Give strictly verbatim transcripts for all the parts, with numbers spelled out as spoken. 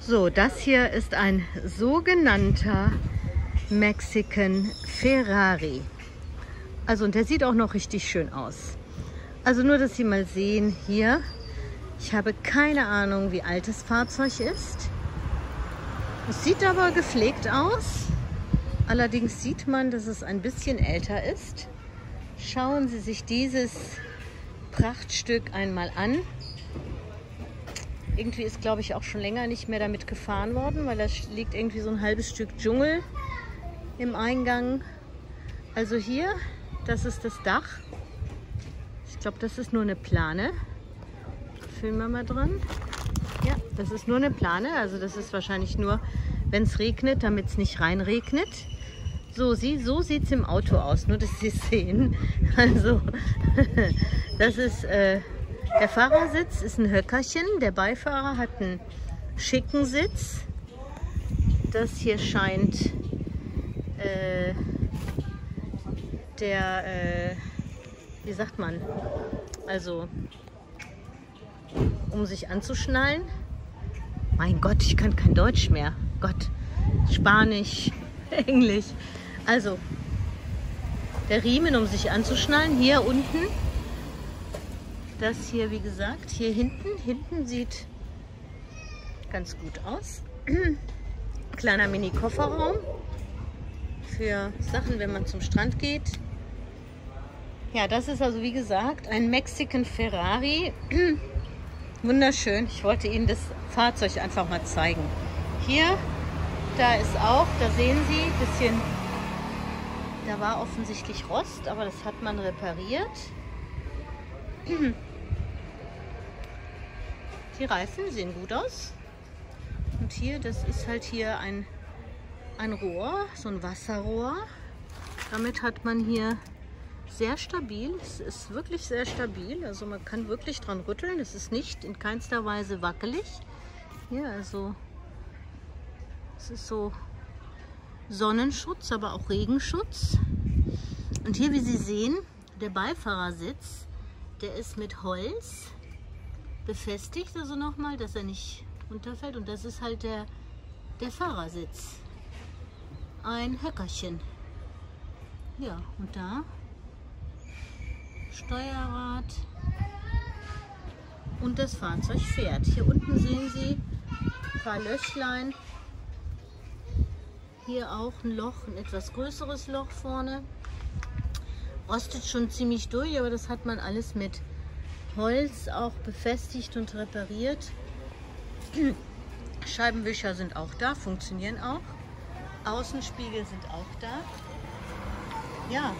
So, das hier ist ein sogenannter Mexican Ferrari. Also, und der sieht auch noch richtig schön aus. Also nur, dass Sie mal sehen, hier, ich habe keine Ahnung, wie alt das Fahrzeug ist. Es sieht aber gepflegt aus. Allerdings sieht man, dass es ein bisschen älter ist. Schauen Sie sich dieses Prachtstück einmal an. Irgendwie ist, glaube ich, auch schon länger nicht mehr damit gefahren worden, weil da liegt irgendwie so ein halbes Stück Dschungel im Eingang. Also hier, das ist das Dach. Ich glaube, das ist nur eine Plane. Filmen wir mal dran. Ja, das ist nur eine Plane. Also das ist wahrscheinlich nur, wenn es regnet, damit es nicht reinregnet. So, sie, so sieht es im Auto aus, nur dass Sie es sehen. Also, das ist... Äh, Der Fahrersitz ist ein Höckerchen, der Beifahrer hat einen schicken Sitz. Das hier scheint äh, der, äh, wie sagt man, also um sich anzuschnallen. Mein Gott, ich kann kein Deutsch mehr. Gott, Spanisch, Englisch. Also der Riemen, um sich anzuschnallen, hier unten. Das hier, wie gesagt, hier hinten, hinten sieht ganz gut aus. Kleiner Mini-Kofferraum für Sachen, wenn man zum Strand geht. Ja, das ist also, wie gesagt, ein Mexican Ferrari. Wunderschön. Ich wollte Ihnen das Fahrzeug einfach mal zeigen. Hier, da ist auch, da sehen Sie, ein bisschen, da war offensichtlich Rost, aber das hat man repariert. Die Reifen sehen gut aus. Und hier, das ist halt hier ein, ein Rohr, so ein Wasserrohr. Damit hat man hier sehr stabil, es ist wirklich sehr stabil. Also man kann wirklich dran rütteln. Es ist nicht in keinster Weise wackelig. Hier, also es ist so Sonnenschutz, aber auch Regenschutz. Und hier, wie Sie sehen, der Beifahrersitz, der ist mit Holz befestigt, also nochmal, dass er nicht runterfällt. Und das ist halt der, der Fahrersitz. Ein Höckerchen. Ja, und da Steuerrad. Und das Fahrzeug fährt. Hier unten sehen Sie ein paar Löchlein. Hier auch ein Loch, ein etwas größeres Loch vorne. Rostet schon ziemlich durch, aber das hat man alles mit Holz auch befestigt und repariert. Scheibenwischer sind auch da, funktionieren auch. Außenspiegel sind auch da. Ja.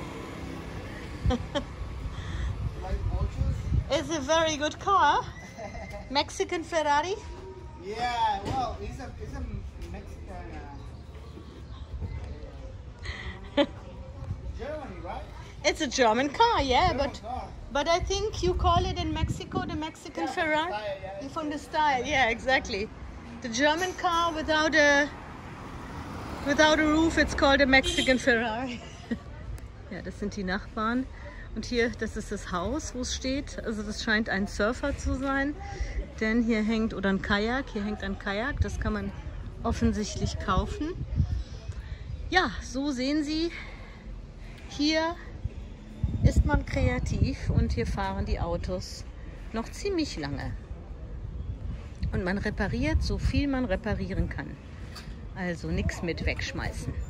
It's a very good car. Mexican Ferrari. Yeah, well, it's a, it's a Mexican uh, Germany, right? It's a German car, yeah, German but car. but I think you call it in Mexico the Mexican Yeah, Ferrari. from the style, yeah. From the style, yeah, exactly. The German car without a without a roof, it's called a Mexican Ferrari. Ja, das sind die Nachbarn. Und hier, das ist das Haus, wo es steht. Also das scheint ein Surfer zu sein, denn hier hängt, oder ein Kajak, hier hängt ein Kajak. Das kann man offensichtlich kaufen. Ja, so sehen Sie, hier ist man kreativ und hier fahren die Autos noch ziemlich lange. Und man repariert so viel man reparieren kann. Also nichts mit wegschmeißen.